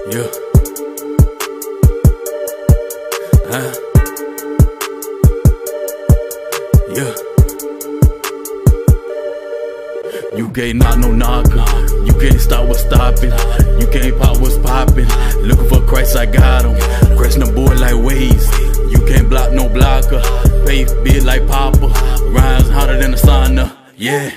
Yeah. Yeah. You can't knock no knocker. You can't stop what's stopping. You can't pop what's popping. Looking for Christ, I got him. Crashing the board like waves. You can't block no blocker. Faith big like Papa. Rhymes hotter than the sauna. Yeah.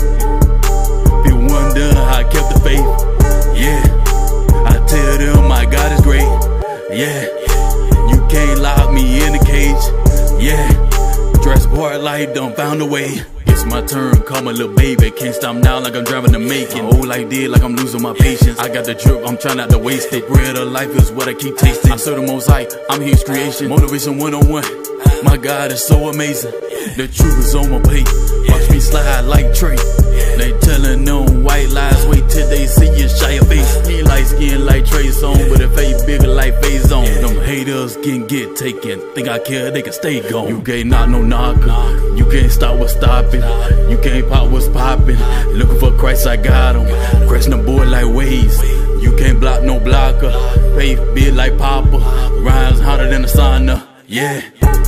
People wonder how I kept the faith. Yeah. I tell them my God is great. Yeah. You can't lock me in the cage. Yeah. Dress boy like done found a way. It's my turn, call my little baby. Can't stop now like I'm driving to Macon. Old like dead like I'm losing my patience. I got the drip, I'm trying not to waste it. Bread of life is what I keep tasting. I serve the Most High, I'm His creation. Motivation 101. My God is so amazing. The truth is on my plate. Watch me slide like Trey. They telling them white lies. Wait till they see you shy your face. He light skin like Trey Songz, but if face bigger like Phase on. Them haters can get taken. Think I care, they can stay gone. You can't knock no knocker. You can't stop what's stopping. You can't pop what's popping. Looking for Christ, I got him. Crashing the board like waves. You can't block no blocker. Faith big like Papa. Rhymes hotter than the sauna. Yeah.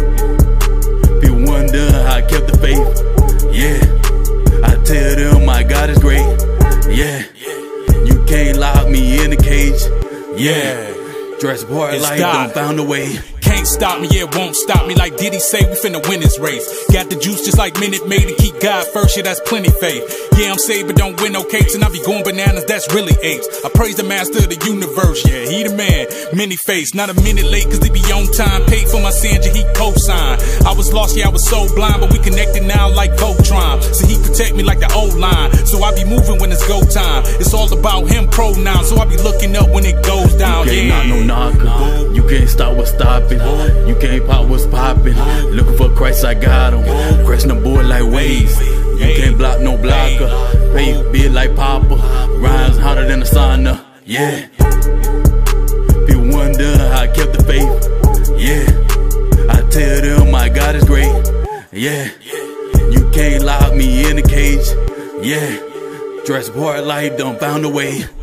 People wonder how I kept the faith. Yeah. I tell them my God is great. Yeah. You can't lock me in the cage. Yeah. Dress boy like done found a way. Can't stop me, yeah, won't stop me. Like Diddy say, we finna win this race. Got the juice just like Minute Maid to keep God first, yeah, that's plenty faith. Yeah, I'm saved, but don't win no cakes, and I be going bananas, that's really apes. I praise the master of the universe, yeah, he the man, many face. Not a minute late, cause he be on time. Paid for my sins, yeah, he co-signed. I was lost, yeah, I was so blind, but we connected now like Voltron. So he protect me like the old line. So I be moving when it's go time. It's all about him pronouns, so I be looking up when it goes down. You can't knock no knocker. You can't stop what's stopping. You can't pop what's popping. Looking for Christ, I got him. Crashing the board like waves. You can't block no blocker. Faith big like Papa. Rhymes hotter than the sauna. Yeah. People wonder how I kept the faith. Yeah. I tell them my God is great. Yeah. You can't lock me in the cage. Yeah. Dress boy like done found a way.